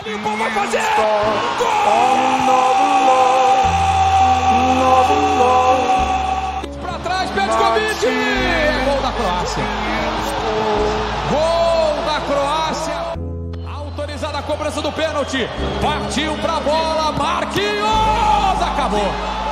Limpou, vai fazer! Pra trás, Petkovic! É gol da Croácia. Gol da Croácia. Autorizada a cobrança do pênalti. Partiu pra bola, Marquinhos! Acabou.